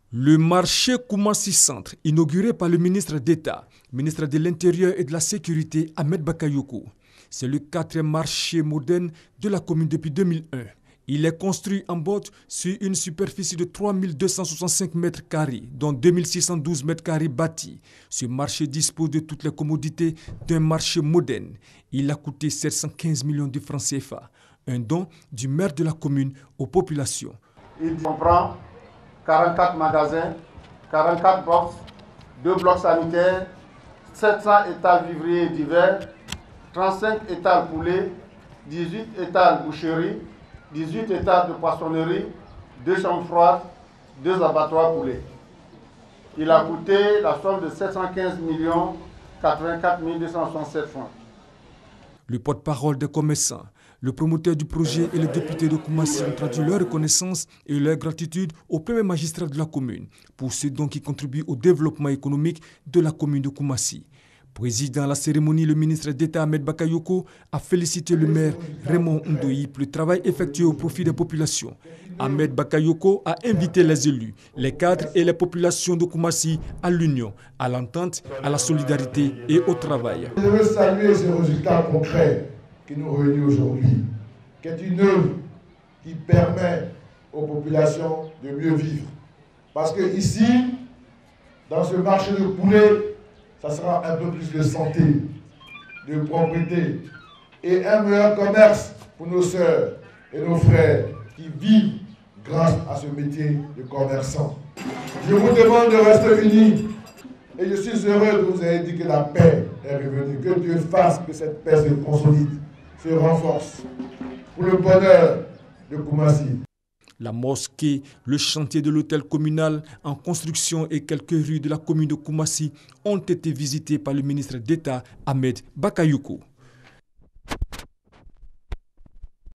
Le marché Koumassi Centre, inauguré par le ministre d'État, ministre de l'Intérieur et de la Sécurité, Ahmed Bakayoko. C'est le 4e marché moderne de la commune depuis 2001. Il est construit en botte sur une superficie de 3265 mètres carrés, dont 2612 mètres carrés bâtis. Ce marché dispose de toutes les commodités d'un marché moderne. Il a coûté 715 millions de francs CFA, un don du maire de la commune aux populations. Il comprend 44 magasins, 44 box, 2 blocs sanitaires, 700 étals vivriers divers, 35 étals poulets, 18 étals boucherie, 18 étals de poissonnerie, 2 chambres froides, 2 abattoirs poulets. Il a coûté la somme de 715 84 267 francs. Le porte-parole des commerçants, le promoteur du projet et le député de Koumassi ont traduit leur reconnaissance et leur gratitude au premier magistrat de la commune pour ce don qui contribue au développement économique de la commune de Koumassi. Président de la cérémonie, le ministre d'État Ahmed Bakayoko a félicité le maire Raymond Ndoyi pour le travail effectué au profit des populations. Ahmed Bakayoko a invité les élus, les cadres et les populations de Koumassi à l'union, à l'entente, à la solidarité et au travail. Je veux saluer ce résultat concret qui nous réunit aujourd'hui, qui est une œuvre qui permet aux populations de mieux vivre. Parce que ici, dans ce marché de poulet, ça sera un peu plus de santé, de propreté et un meilleur commerce pour nos sœurs et nos frères qui vivent grâce à ce métier de commerçant. Je vous demande de rester unis et je suis heureux que vous ayez dit que la paix est revenue, que Dieu fasse que cette paix se consolide, se renforce pour le bonheur de Koumassi. La mosquée, le chantier de l'hôtel communal en construction et quelques rues de la commune de Koumassi ont été visités par le ministre d'État Ahmed Bakayoko.